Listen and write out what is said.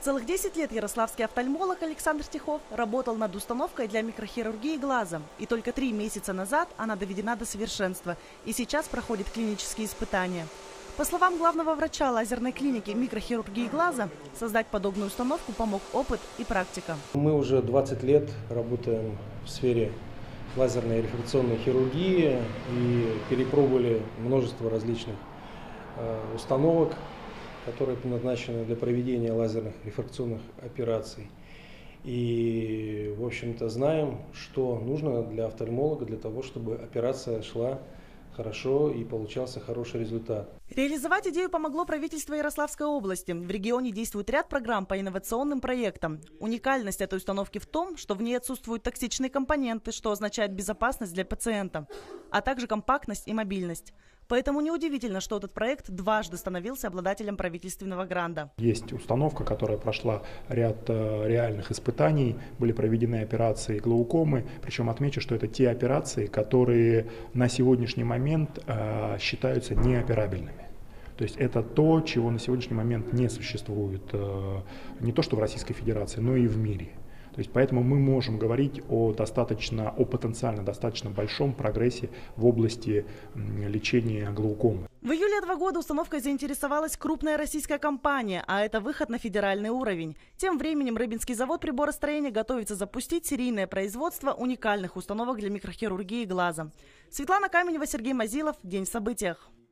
Целых 10 лет ярославский офтальмолог Александр Тихов работал над установкой для микрохирургии глаза. И только 3 месяца назад она доведена до совершенства и сейчас проходит клинические испытания. По словам главного врача лазерной клиники микрохирургии глаза, создать подобную установку помог опыт и практика. Мы уже 20 лет работаем в сфере лазерной рефракционной хирургии и перепробовали множество различных установок, которые предназначены для проведения лазерных рефракционных операций. И, в общем-то, знаем, что нужно для офтальмолога для того, чтобы операция шла хорошо и получался хороший результат. Реализовать идею помогло правительство Ярославской области. В регионе действует ряд программ по инновационным проектам. Уникальность этой установки в том, что в ней отсутствуют токсичные компоненты, что означает безопасность для пациента, а также компактность и мобильность. Поэтому неудивительно, что этот проект дважды становился обладателем правительственного гранта. Есть установка, которая прошла ряд реальных испытаний, были проведены операции глаукомы, причем отмечу, что это те операции, которые на сегодняшний момент считаются неоперабельными. То есть это то, чего на сегодняшний момент не существует не то что в Российской Федерации, но и в мире. То есть поэтому мы можем говорить о потенциально достаточно большом прогрессе в области лечения глаукомы. В июле этого года установкой заинтересовалась крупная российская компания, а это выход на федеральный уровень. Тем временем Рыбинский завод приборостроения готовится запустить серийное производство уникальных установок для микрохирургии глаза. Светлана Каменева, Сергей Мазилов. День в событиях.